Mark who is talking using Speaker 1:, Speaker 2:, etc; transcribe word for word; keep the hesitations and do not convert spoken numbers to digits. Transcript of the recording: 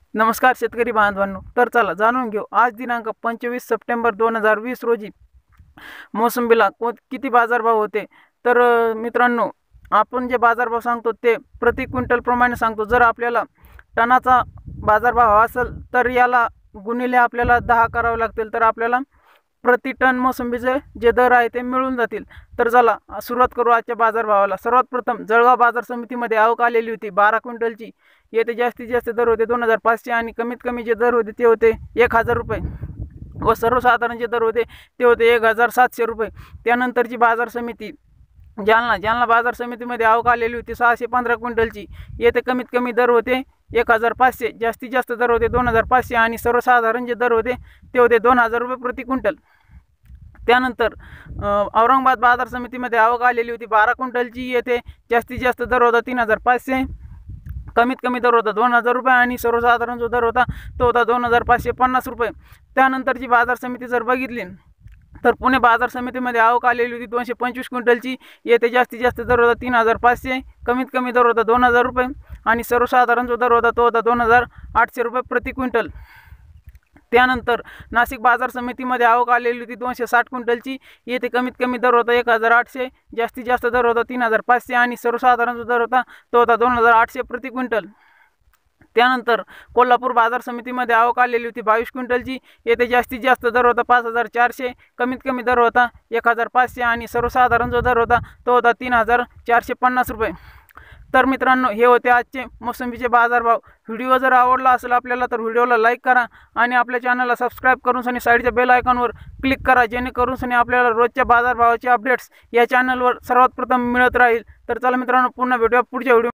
Speaker 1: नमस्कार शेतकरी बांधवांनो, तर चला जाणून घेऊ आज दिनांक पंचवीस सप्टेंबर दोन हजार वीस रोजी मोसंबीला कोण किती बाजारभाव होते। तर अ, मित्रांनो, आपण जे बाजारभाव सांगतो ते प्रति क्विंटल प्रमाणे सांगतो। जर आपल्याला टनाचा बाजारभाव हवा असेल तर याला गुणिले आपल्याला दहा करावे लागतील, तर आपल्याला प्रति टन मोसंबीचे जे दर आहे ते मिळून जातील। तर चला सुरुवात करू आजच्या बाजारभावाला। सर्वात प्रथम जळगाव बाजार समितीमध्ये आवक आलेली होती बारा क्विंटलची। येथे जास्तीत जास्त दर होते दोन हजार पाचशे आणि कमीत कमी जे दर होते ते होते एक हजार रुपये व सर्वसाधारण जे दर होते ते होते एक हजार सातशे रुपये। त्यानंतरची बाजार समिती जालना जालना बाजार समितीमध्ये आवक आलेली होती सहाशे पंधरा क्विंटलची। येथे कमीत कमी दर होते एक हजार पाचशे, जास्तीत जास्त दर होते दोन हजार पाचशे आणि सर्वसाधारण जे दर होते ते होते दोन हजार रुपये प्रति क्विंटल। त्यानंतर औरंगाबाद बाजार समितीमध्ये आवक आलेली होती बारा क्विंटलची। येथे जास्तीत जास्त दर होता तीन हजार पाचशे, कमीत कमी दर होता दोन हजार रुपये आणि सर्वसाधारण जो दर होता तो होता दोन हजार पाचशे पन्नास रुपये। त्यानंतरची बाजार समिती जर बघितली तर पुणे बाजार समितीमध्ये आवक आलेली होती दोनशे पंचवीस क्विंटलची। येथे जास्तीत जास्त दर होता तीन हजार पाचशे, कमीत कमी दर होता दोन हजार रुपये आणि सर्वसाधारण जो दर होता तो होता दोन हजार आठशे रुपये प्रति क्विंटल। त्यानंतर नाशिक बाजार समितीमध्ये आवक आलेली होती दोनशे साठ क्विंटलची। येथे कमीत कमी दर होता एक हजार आठशे, जास्तीत जास्त दर होता तीन हजार पाचशे आणि सर्वसाधारण जो दर होता तो होता दोन हजार आठशे प्रति क्विंटल। त्यानंतर कोल्हापूर बाजार समितीमध्ये आवक आलेली होती बावीस क्विंटलची। येथे जास्तीत जास्त दर होता पाच हजार चारशे, कमीत कमी दर होता एक हजार पाचशे आणि सर्वसाधारण जो दर होता तो होता तीन हजार चारशे पन्नास रुपये। तर मित्रांनो, हे होते आजचे मोसंबीचे बाजारभाव। व्हिडिओ जर आवडला असेल आपल्याला तर व्हिडिओला लाईक करा आणि आपल्या चॅनलला सबस्क्राईब करून सनी साईडच्या बेल आयकॉनवर क्लिक करा, जेणेकरून सनी आपल्याला रोजच्या बाजारभावाचे अपडेट्स या चॅनलवर सर्वात प्रथम मिळत राहील। तर चला मित्रांनो, पुन्हा भेटूया पुढच्या व्हिडिओ।